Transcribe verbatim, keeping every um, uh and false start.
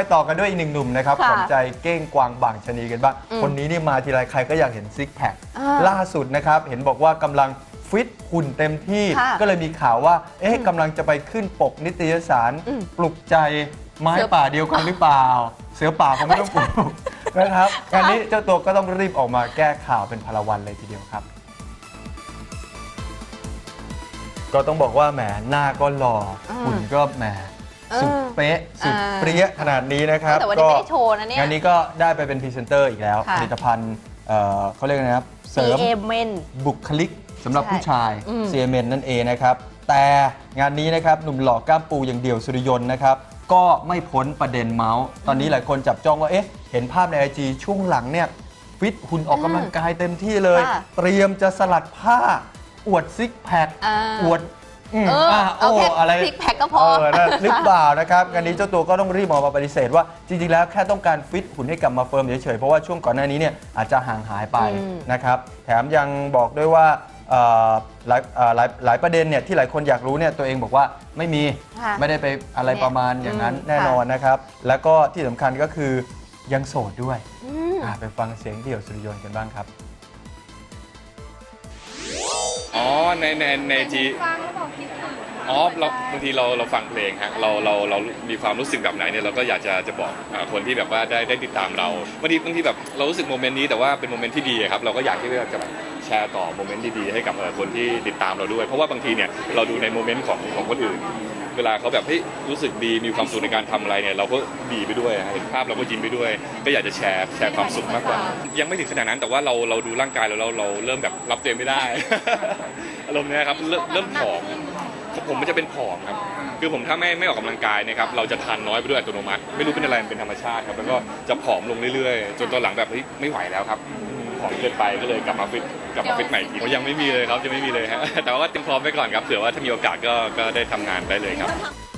ไปต่อกันด้วยอีกหนึ่งหนุ่มนะครับขวัญใจเก้งกวางบางชะนีกันบ้างคนนี้นี่มาทีไรใครก็อยากเห็นซิกแพคล่าสุดนะครับเห็นบอกว่ากำลังฟิตหุ่นเต็มที่ก็เลยมีข่าวว่าเอ๊ะกำลังจะไปขึ้นปกนิตยสารปลุกใจไม้ป่าเดียวกันหรือเปล่าเสือป่าคงไม่ต้องปลุกนะครับงานนี้เจ้าตัวก็ต้องรีบออกมาแก้ข่าวเป็นพลวันเลยทีเดียวครับก็ต้องบอกว่าแหมหน้าก็หล่อหุ่นก็แหมสุดเป๊ะสุดเปรี้ยขนาดนี้นะครับแต่วันนี้ไม่ได้โชว์นะเนี่ยงานนี้ก็ได้ไปเป็นพรีเซนเตอร์อีกแล้วผลิตภัณฑ์เขาเรียกนะครับเสริมบุคลิกสำหรับผู้ชาย ซี เอ็ม เอ็น นั่นเองนะครับแต่งานนี้นะครับหนุ่มหล่อกล้ามปูอย่างเดี่ยวสุริยนต์นะครับก็ไม่พ้นประเด็นเมาส์ตอนนี้หลายคนจับจ้องว่าเอ๊ะเห็นภาพใน ไอ จี ช่วงหลังเนี่ยฟิตหุ่นออกกำลังกายเต็มที่เลยเตรียมจะสลัดผ้าอวดซิกแพคอวดเออเอาแค่ซิกแพคก็พอเออหรือเปล่านะครับงานนี้เจ้าตัวก็ต้องรีบออกมาปฏิเสธว่าจริงๆแล้วแค่ต้องการฟิตหุ่นให้กลับมาเฟิร์มเฉยๆเพราะว่าช่วงก่อนหน้านี้เนี่ยอาจจะห่างหายไปนะครับแถมยังบอกด้วยว่าหลายหลายหลายประเด็นเนี่ยที่หลายคนอยากรู้เนี่ยตัวเองบอกว่าไม่มีไม่ได้ไปอะไรประมาณอย่างนั้นแน่นอนนะครับแล้วก็ที่สำคัญก็คือยังโสดด้วยไปฟังเสียงเดี่ยวสุริยนต์กันบ้างครับอ๋อในในในจีอ๋อเราบางทีเราเราฟังเพลงฮะเราเราเรามีความรู้สึกแบบไหนเนี่ยเราก็อยากจะจะบอกคนที่แบบว่าได้ได้ติดตามเราบางทีบางทีแบบเรารู้สึกโมเมนต์นี้แต่ว่าเป็นโมเมนต์ที่ดีครับเราก็อยากที่จะแบบแชร์ต่อโมเมนต์ดีๆให้กับคนที่ติดตามเราด้วยเพราะว่าบางทีเนี่ยเราดูในโมเมนต์ของของคนอื่นเวลาเขาแบบเฮ้ยรู้สึกดีมีความสุขในการทำอะไรเนี่ยเราก็ดีไปด้วยเห็นภาพเราก็ยิ้มไปด้วยก็อยากจะแชร์แชร์ความสุขมากกว่ายังไม่ถึงขนาดนั้นแต่ว่าเราเราดูร่างกายเราเราเราเริ่มแบบรับตัวเองไม่ได้ อารมณ์นี้ครับเริ่มเริ่มผอมผมมันจะเป็นผอมครับคือผมถ้าไม่ไม่ออกกำลังกายนะครับเราจะทานน้อยไปด้วยอัตโนมัติไม่รู้เป็นอะไรเป็นธรรมชาติครับแล้วก็จะผอมลงเรื่อยๆจนตอนหลังแบบเฮ้ยไม่ไหวแล้วครับผอมเกินไปก็เลยกลับมาฟิตกลับมาฟิตใหม่อีกยังไม่มีเลยครับยังไม่มีเลยฮะแต่ว่าเตรียมพร้อมไว้ก่อนครับเผื่อว่าถ้ามีโอกาสก็ก็ได้ทำงานได้เลยครับ